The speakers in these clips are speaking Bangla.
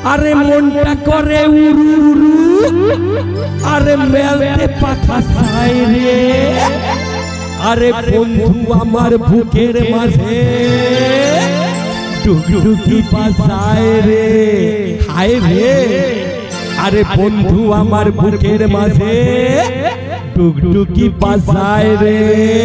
আরে মনটা করে উরু উরু আরে মেলতে পাখা ছাই রে আরে বন্ধু আমার বুকের মাঝে টুকটুকি বাজায় রে হায় রে আরে বন্ধু আমার বুকের মাঝে টুকটুকি বাজায় রে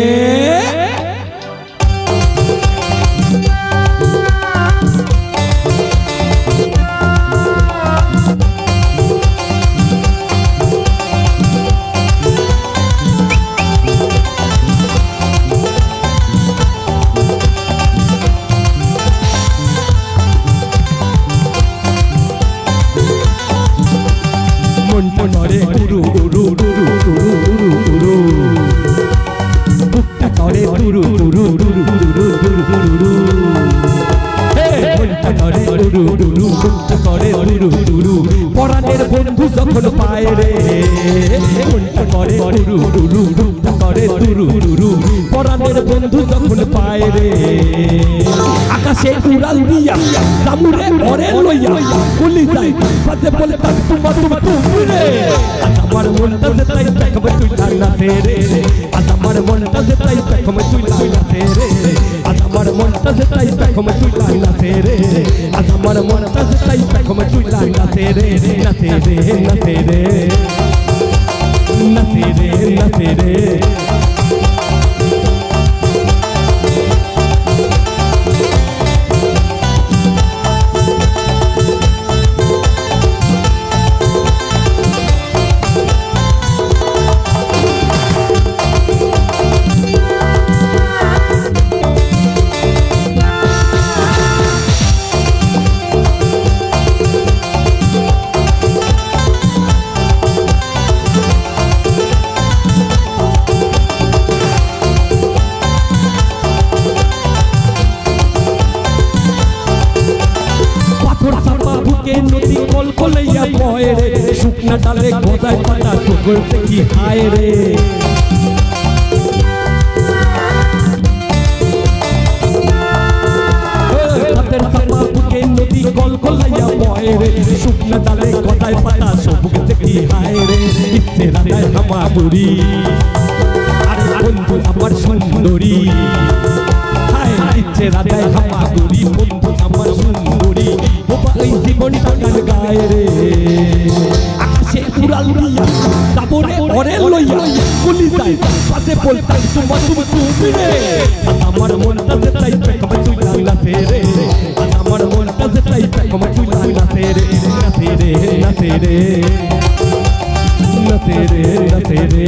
পরাণের বন্ধু যখন পায় রে মনটা করে পরাণের বন্ধু যখন পায় রে আকাশে উড়াল দিয়া সামুরে ওরে লইয়া বলি যাই পাতে বলে তাক তুমি রে আমার মনটা যে তাই দেখবে তুই না রে আমার মনটা যে তাই দেখবে তুই না রে আমার মনটা যে তাই দেখবে তুই না রে আমার মনটা যে তাই দেখবে তুই না রে না রে নদী কল কলাইয়া বয় রে শুকনা ডালে গোদায় পাতা টুকরতে কি হায় রে নদী কল কলাইয়া বয় রে শুকনা ডালে গোদায় পাতা টুকরতে কি হায় রে ইচ্ছে রাধায় হামাগুড়ি আরে বন্ধু আমার সুন্দরী হায় ইচ্ছে রাধায় হামাগুড়ি বন্ধু আমার সুন্দরী এই জীবনটা গান গায় রে আকাশে উড়াল দিয়া সাবরে ওরে লইয়া বলি যাই পাতে বলতাম তুমি রে আমার মনটা যে তাই দেখবে তুই না রে আমার মনটা যে তাই দেখবে তুই না রে না রে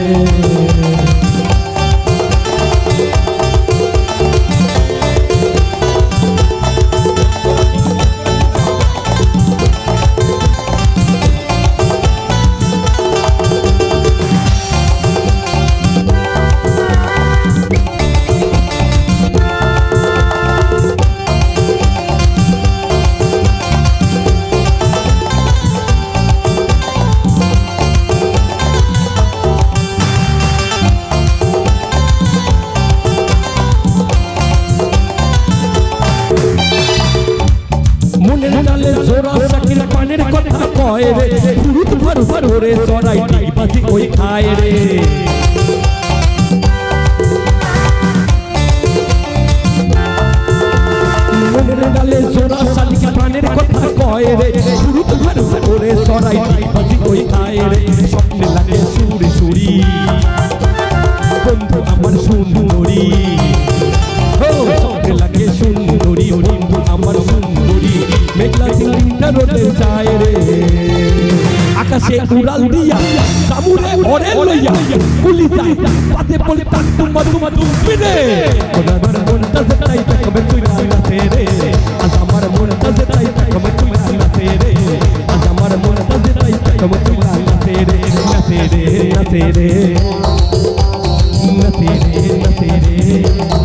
পানের কথা কয় রে ফুরুত ভর ভরে চড়াই বাজি ওই খায় রে মনের ডালে জোড়া শালিকা পানের কথা কয় রে ফুরুত ভর ভরে চড়াই বাজি ওই খায় রে স্বপ্নে লাগে সুরে সুরি বন্ধু আমার সুন্দরী স্বপ্নে লাগে সুন্দরী বন্ধু আমার সুন্দরী মেঘলা দিনটা রোদে যায় রে আকাশে উড়াল দিয়া সামুরে ওরে লইয়া বলি যাই পাতে বলে তাক তুমি রে আমার মনটা যে তাই দেখবে তুই না রে আমার মনটা যে তাই দেখবে তুই না রে আমার মনটা যে তাই দেখবে তুই না রে না রে